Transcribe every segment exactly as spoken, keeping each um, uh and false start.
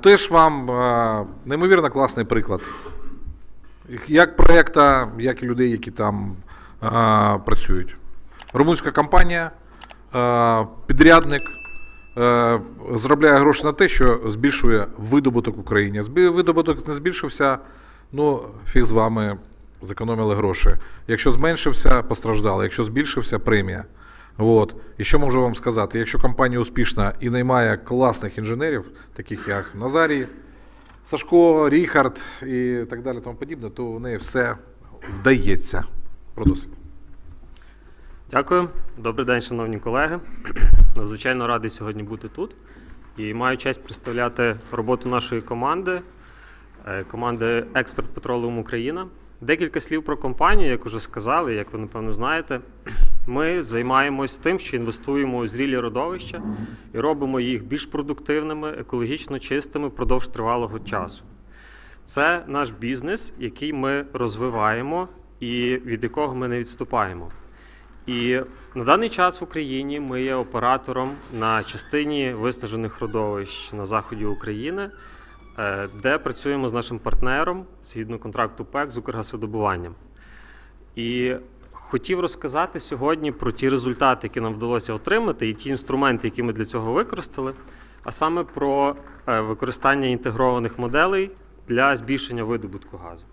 теж вам е, неймовірно класний приклад. Як проєкта, як і людей, які там е, працюють. Румунська компанія, е, підрядник, е, заробляє гроші на те, що збільшує видобуток в Україні. Видобуток не збільшився, ну, фіг з вами, зекономили гроші. Якщо зменшився, постраждали. Якщо збільшився, премія. От. І що можу вам сказати? Якщо компанія успішна і наймає класних інженерів, таких як Назарій, Сашко, Ріхард і так далі, тому подібне, то у неї все вдається. Про досвід. Дякую. Добрий день, шановні колеги. Надзвичайно радий сьогодні бути тут. І маю честь представляти роботу нашої команди, команди Expert Petroleum Україна. Декілька слів про компанію, як вже сказали, як ви, напевно, знаєте. Ми займаємось тим, що інвестуємо у зрілі родовища і робимо їх більш продуктивними, екологічно чистими впродовж тривалого часу. Це наш бізнес, який ми розвиваємо і від якого ми не відступаємо. І на даний час в Україні ми є оператором на частині виснажених родовищ на заході України, де працюємо з нашим партнером згідно контракту ПЕК з Укргазвидобуванням. І хотів розказати сьогодні про ті результати, які нам вдалося отримати, і ті інструменти, які ми для цього використали, а саме про використання інтегрованих моделей для збільшення видобутку газу.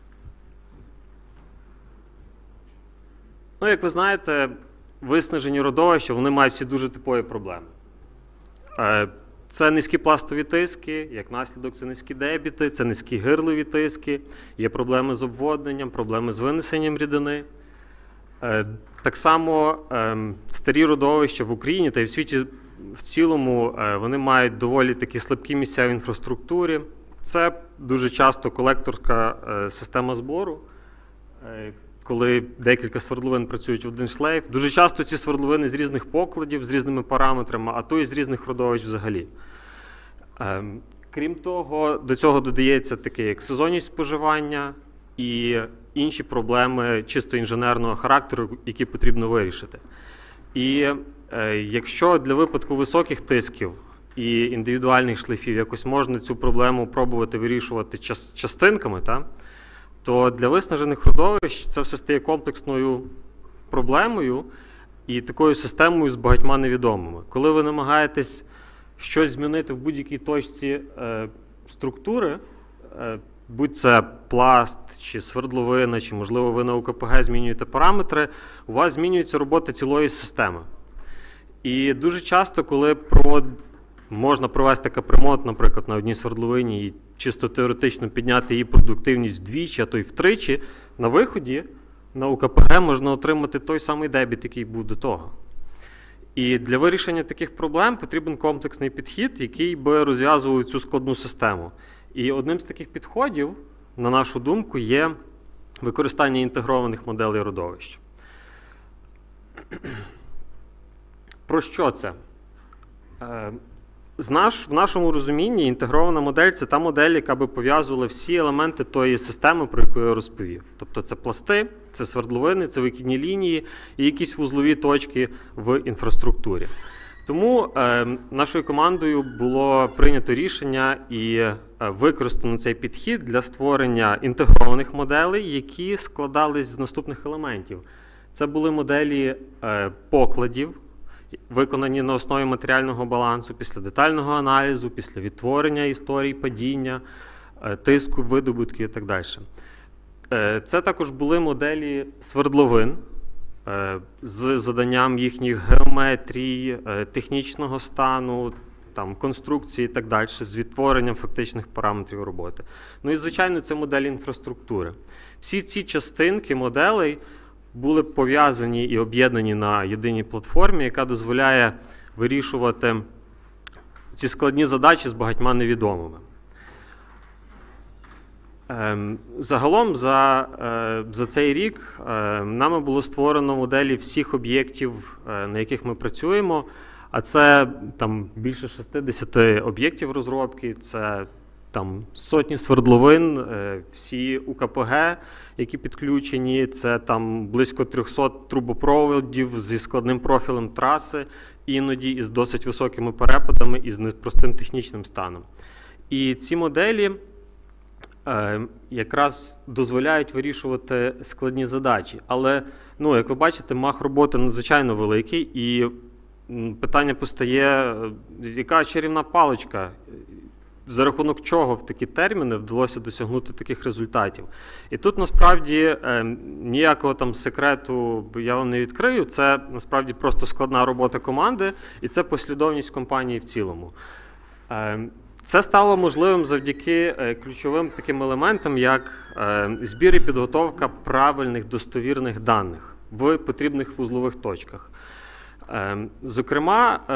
Ну, як ви знаєте, виснажені родовища, вони мають всі дуже типові проблеми. Це низькі пластові тиски, як наслідок це низькі дебіти, це низькі гирливі тиски, є проблеми з обводненням, проблеми з винесенням рідини. Так само старі родовища в Україні та й в світі в цілому, вони мають доволі такі слабкі місця в інфраструктурі. Це дуже часто колекторська система збору, коли декілька свердловин працюють в один шлейф. Дуже часто ці свердловини з різних покладів, з різними параметрами, а то і з різних родовищ взагалі. Крім того, до цього додається таке, як сезонність споживання і інші проблеми чисто інженерного характеру, які потрібно вирішити. І е, якщо для випадку високих тисків і індивідуальних шлейфів якось можна цю проблему пробувати вирішувати час, частинками, та, то для виснажених родовищ це все стає комплексною проблемою і такою системою з багатьма невідомими. Коли ви намагаєтесь щось змінити в будь-якій точці е, структури, е, будь це пласт, чи свердловина, чи, можливо, ви на У Ка Пе Ге змінюєте параметри, у вас змінюється робота цілої системи. І дуже часто, коли провод... можна провести капремонт, наприклад, на одній свердловині і чисто теоретично підняти її продуктивність вдвічі, а то й втричі, на виході на У Ка Пе Ге можна отримати той самий дебіт, який був до того. І для вирішення таких проблем потрібен комплексний підхід, який би розв'язував цю складну систему. І одним з таких підходів, на нашу думку, є використання інтегрованих моделей родовищ. Про що це? З наш, в нашому розумінні інтегрована модель – це та модель, яка би пов'язувала всі елементи тої системи, про яку я розповів. Тобто це пласти, це свердловини, це викидні лінії і якісь вузлові точки в інфраструктурі. Тому е, нашою командою було прийнято рішення і е, використано цей підхід для створення інтегрованих моделей, які складались з наступних елементів. Це були моделі е, покладів, виконані на основі матеріального балансу, після детального аналізу, після відтворення історій падіння, е, тиску, видобутки і так далі. Е, це також були моделі свердловин, з заданням їхніх геометрій, технічного стану, там, конструкції і так далі, з відтворенням фактичних параметрів роботи. Ну і, звичайно, це модель інфраструктури. Всі ці частинки моделей були пов'язані і об'єднані на єдиній платформі, яка дозволяє вирішувати ці складні задачі з багатьма невідомими. Загалом за, за цей рік нами було створено моделі всіх об'єктів, на яких ми працюємо, а це там більше шістдесят об'єктів розробки, це там сотні свердловин, всі У Ка Пе Ге, які підключені, це там близько трьохсот трубопроводів зі складним профілем траси, іноді із досить високими перепадами і з непростим технічним станом. І ці моделі е, якраз дозволяють вирішувати складні задачі. Але, ну, як ви бачите, мах роботи надзвичайно великий, і питання постає, яка чарівна паличка, за рахунок чого в такі терміни вдалося досягнути таких результатів. І тут, насправді, ніякого там секрету я вам не відкрию, це, насправді, просто складна робота команди, і це послідовність компанії в цілому. Це стало можливим завдяки ключовим таким елементам, як збір і підготовка правильних достовірних даних в потрібних вузлових точках. Зокрема,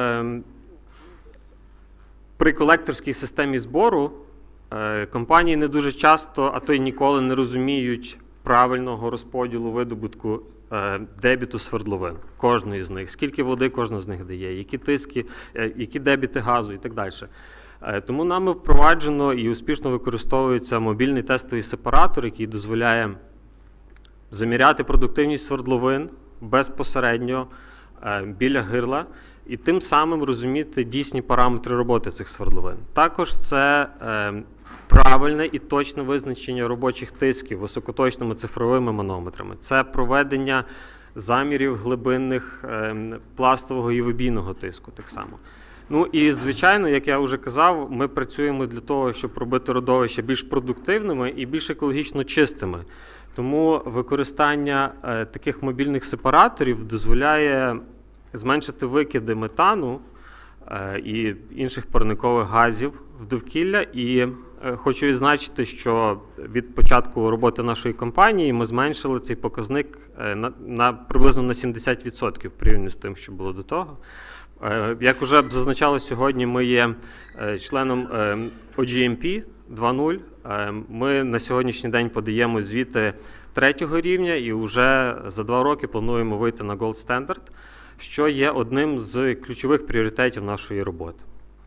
при колекторській системі збору компанії не дуже часто, а то й ніколи не розуміють правильного розподілу видобутку дебіту свердловин, кожної з них, скільки води кожна з них дає, які тиски, які дебіти газу і так далі. Тому нами впроваджено і успішно використовується мобільний тестовий сепаратор, який дозволяє заміряти продуктивність свердловин безпосередньо біля гирла і тим самим розуміти дійсні параметри роботи цих свердловин. Також це правильне і точне визначення робочих тисків високоточними цифровими манометрами. Це проведення замірів глибинних пластового і вибійного тиску так само. Ну і, звичайно, як я вже казав, ми працюємо для того, щоб робити родовища більш продуктивними і більш екологічно чистими. Тому використання е, таких мобільних сепараторів дозволяє зменшити викиди метану е, і інших парникових газів в довкілля. І е, хочу відзначити, що від початку роботи нашої компанії ми зменшили цей показник е, на, на приблизно на сімдесят відсотків порівняно з тим, що було до того. Як вже зазначали сьогодні, ми є членом о джі ем пі два нуль. Ми на сьогоднішній день подаємо звіти третього рівня і вже за два роки плануємо вийти на Gold Standard, що є одним з ключових пріоритетів нашої роботи.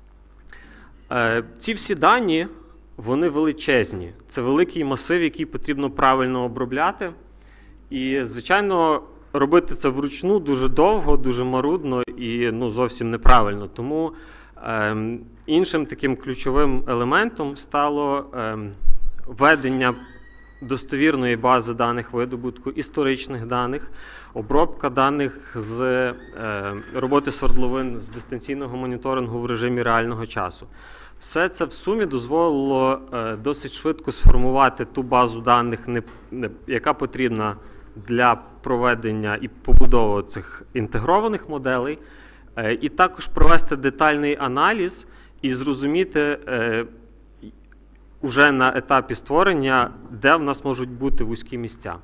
Ці всі дані, вони величезні. Це великий масив, який потрібно правильно обробляти. І, звичайно, робити це вручну дуже довго, дуже марудно і ну, зовсім неправильно. Тому е, іншим таким ключовим елементом стало е, введення достовірної бази даних видобутку, історичних даних, обробка даних з е, роботи свердловин з дистанційного моніторингу в режимі реального часу. Все це в сумі дозволило е, досить швидко сформувати ту базу даних, не, не, яка потрібна для проведення і побудови цих інтегрованих моделей, е, і також провести детальний аналіз і зрозуміти е, уже на етапі створення, де в нас можуть бути вузькі місця.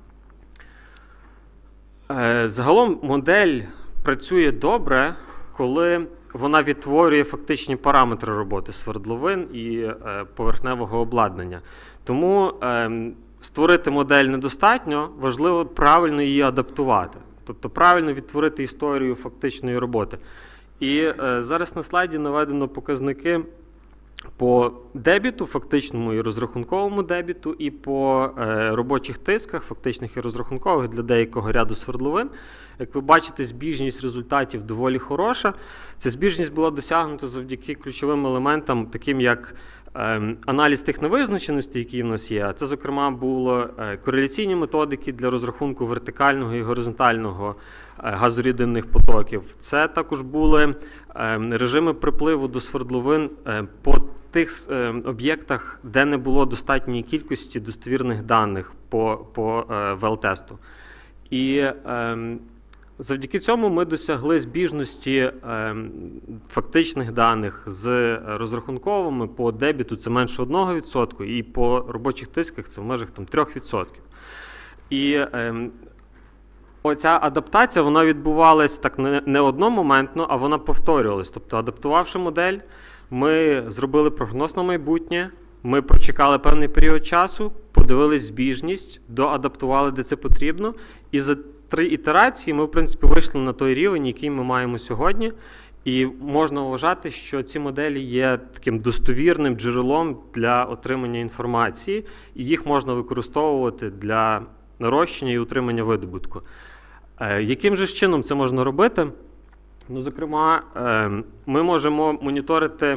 Е, загалом модель працює добре, коли вона відтворює фактичні параметри роботи свердловин і е, поверхневого обладнання. Тому е, створити модель недостатньо, важливо правильно її адаптувати. Тобто правильно відтворити історію фактичної роботи. І е, зараз на слайді наведено показники по дебіту, фактичному і розрахунковому дебіту, і по е, робочих тисках, фактичних і розрахункових для деякого ряду свердловин. Як ви бачите, збіжність результатів доволі хороша. Ця збіжність була досягнута завдяки ключовим елементам, таким як е, аналіз тих невизначеностей, які в нас є. Це, зокрема, були е, кореляційні методики для розрахунку вертикального і горизонтального е, газорідинних потоків. Це також були е, режими припливу до свердловин е, по тих е, об'єктах, де не було достатньої кількості достовірних даних по, по е, ВЛ-тесту. І е, завдяки цьому ми досягли збіжності е, фактичних даних з розрахунковими по дебіту це менше одного відсотка, і по робочих тисках це в межах там, трьох відсотків. І е, оця адаптація вона відбувалась так не, не одномоментно, а вона повторювалась. Тобто, адаптувавши модель, ми зробили прогноз на майбутнє, ми прочекали певний період часу, подивились збіжність, доадаптували, де це потрібно, і за три ітерації ми, в принципі, вийшли на той рівень, який ми маємо сьогодні, і можна вважати, що ці моделі є таким достовірним джерелом для отримання інформації, і їх можна використовувати для нарощення і утримання видобутку. Е, яким же чином це можна робити? Ну, зокрема, е, ми можемо моніторити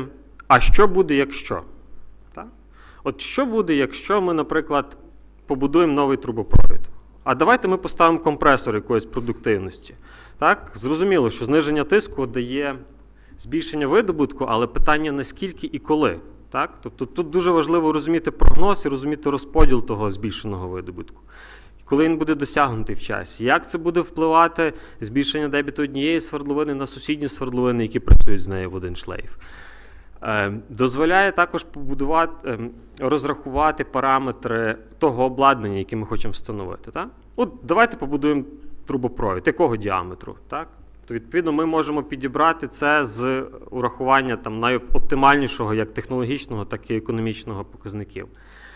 а що буде, якщо? Так? От що буде, якщо ми, наприклад, побудуємо новий трубопровід? А давайте ми поставимо компресор якоїсь продуктивності. Так? Зрозуміло, що зниження тиску дає збільшення видобутку, але питання наскільки і коли. Так? Тобто тут дуже важливо розуміти прогноз і розуміти розподіл того збільшеного видобутку. Коли він буде досягнутий в часі. Як це буде впливати збільшення дебіту однієї свердловини на сусідні свердловини, які працюють з нею в один шлейф. Дозволяє також побудувати, розрахувати параметри того обладнання, яке ми хочемо встановити. Так? От давайте побудуємо трубопровід. Якого діаметру? Так? То, відповідно, ми можемо підібрати це з урахування там, найоптимальнішого як технологічного, так і економічного показників.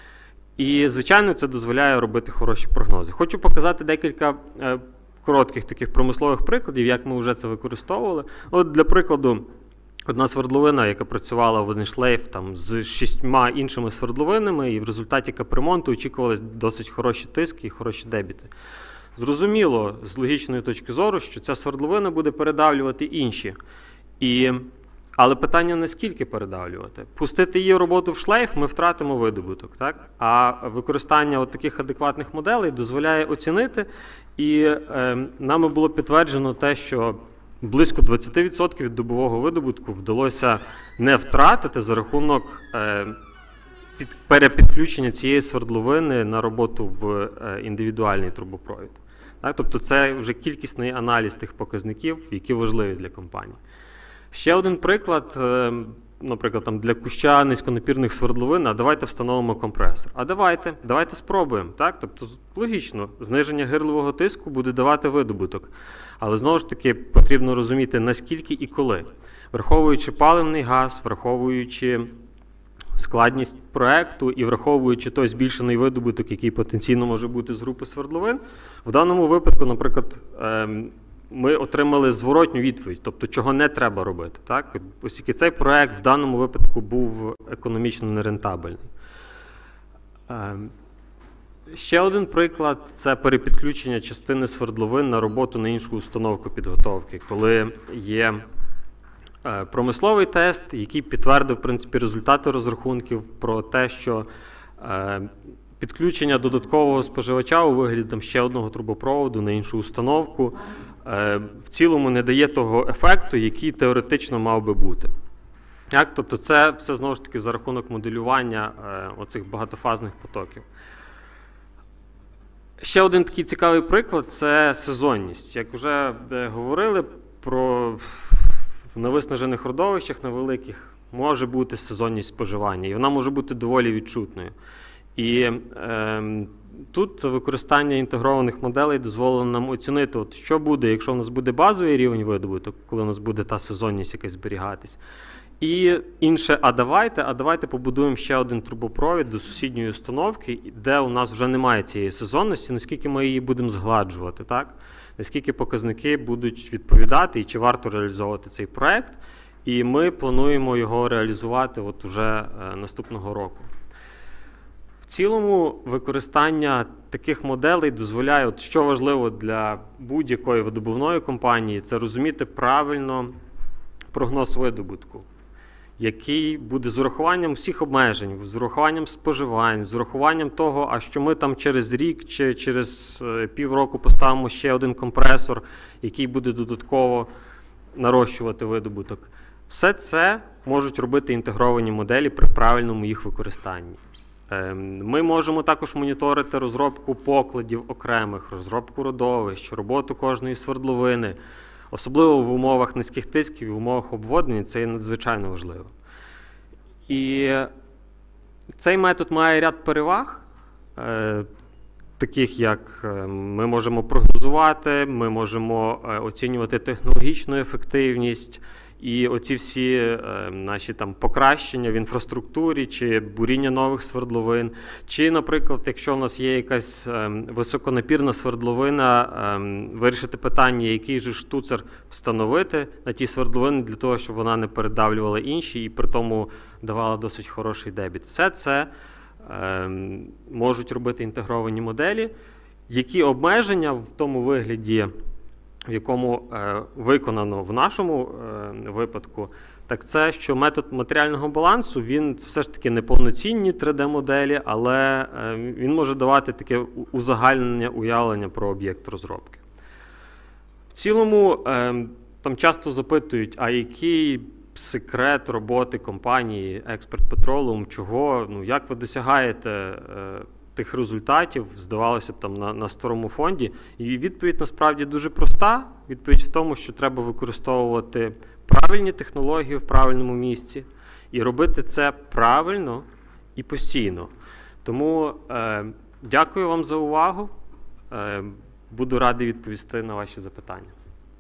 І, звичайно, це дозволяє робити хороші прогнози. Хочу показати декілька е, коротких таких промислових прикладів, як ми вже це використовували. От, для прикладу, одна свердловина, яка працювала в один шлейф там, з шістьма іншими свердловинами, і в результаті капремонту очікувалися досить хороші тиски і хороші дебіти. Зрозуміло, з логічної точки зору, що ця свердловина буде передавлювати інші. І... Але питання, наскільки передавлювати. Пустити її роботу в шлейф, ми втратимо видобуток. Так? А використання от таких адекватних моделей дозволяє оцінити. І е, нами було підтверджено те, що близько двадцять відсотків від добового видобутку вдалося не втратити за рахунок е, під, перепідключення цієї свердловини на роботу в е, індивідуальний трубопровід. Так? Тобто це вже кількісний аналіз тих показників, які важливі для компанії. Ще один приклад, е, наприклад, там для куща низьконапірних свердловин, а давайте встановимо компресор. А давайте, давайте спробуємо. Так? Тобто, логічно, зниження гирлового тиску буде давати видобуток. Але, знову ж таки, потрібно розуміти, наскільки і коли. Враховуючи паливний газ, враховуючи складність проєкту і враховуючи той збільшений видобуток, який потенційно може бути з групи свердловин, в даному випадку, наприклад, е, ми отримали зворотню відповідь, тобто чого не треба робити. Так? Оскільки цей проєкт в даному випадку був економічно нерентабельний. Ще один приклад – це перепідключення частини свердловин на роботу на іншу установку підготовки, коли є промисловий тест, який підтвердив в принципі, результати розрахунків про те, що підключення додаткового споживача у вигляді там, ще одного трубопроводу на іншу установку в цілому не дає того ефекту, який теоретично мав би бути. Як? Тобто це все знову ж таки за рахунок моделювання оцих багатофазних потоків. Ще один такий цікавий приклад – це сезонність. Як вже говорили, про в невиснажених родовищах на великих може бути сезонність споживання, і вона може бути доволі відчутною. І е, тут використання інтегрованих моделей дозволило нам оцінити, от що буде, якщо у нас буде базовий рівень видобуток, коли у нас буде та сезонність якась зберігатись. І інше, а давайте, а давайте побудуємо ще один трубопровід до сусідньої установки, де у нас вже немає цієї сезонності, наскільки ми її будемо згладжувати, так? Наскільки показники будуть відповідати і чи варто реалізовувати цей проєкт. І ми плануємо його реалізувати от уже е, наступного року. В цілому використання таких моделей дозволяє, от що важливо для будь-якої видобувної компанії, це розуміти правильно прогноз видобутку, який буде з урахуванням всіх обмежень, з урахуванням споживань, з урахуванням того, а що ми там через рік чи через півроку поставимо ще один компресор, який буде додатково нарощувати видобуток. Все це можуть робити інтегровані моделі при правильному їх використанні. Ми можемо також моніторити розробку покладів окремих, розробку родовищ, роботу кожної свердловини. Особливо в умовах низьких тисків і в умовах обводнення це є надзвичайно важливо. І цей метод має ряд переваг, таких як ми можемо прогнозувати, ми можемо оцінювати технологічну ефективність, і оці всі е, наші там покращення в інфраструктурі, чи буріння нових свердловин, чи, наприклад, якщо в нас є якась е, високонапірна свердловина, е, вирішити питання, який же штуцер встановити на ті свердловини для того, щоб вона не передавлювала інші і при тому давала досить хороший дебіт. Все це е, можуть робити інтегровані моделі, які обмеження в тому вигляді, в якому е, виконано в нашому е, випадку, так це, що метод матеріального балансу, він все ж таки не повноцінні три де-моделі, але він може давати таке узагальнення, уявлення про об'єкт розробки. В цілому, там часто запитують, а який секрет роботи компанії Expert Petroleum, чого, ну, як ви досягаєте е, тих результатів, здавалося б, там на, на старому фонді. І відповідь насправді дуже проста. Відповідь в тому, що треба використовувати правильні технології в правильному місці і робити це правильно і постійно. Тому е, дякую вам за увагу. Е, буду радий відповісти на ваші запитання.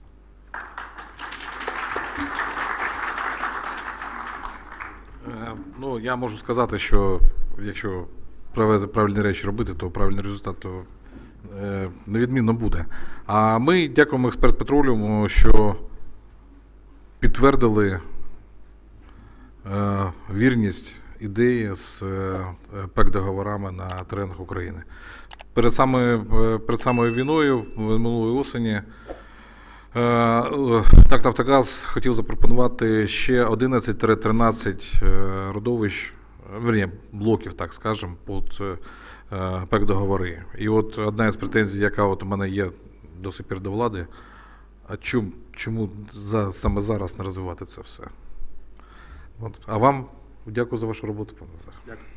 Ну, я можу сказати, що якщо правильні речі робити, то правильний результат то, е, невідмінно буде. А ми дякуємо Експерт Петроліуму, що підтвердили е, вірність ідеї з е, пек-договорами на теренах України. Перед самою, перед самою війною, минулої осені, НАК «Нафтогаз» хотів запропонувати ще одинадцять-тринадцять родовищ, верні, блоків, так скажемо, під пек-договори. І от одна із претензій, яка от у мене є до сих пір до влади, а чому, чому за, саме зараз не розвивати це все? От. А вам дякую за вашу роботу, пане Назар. Дякую.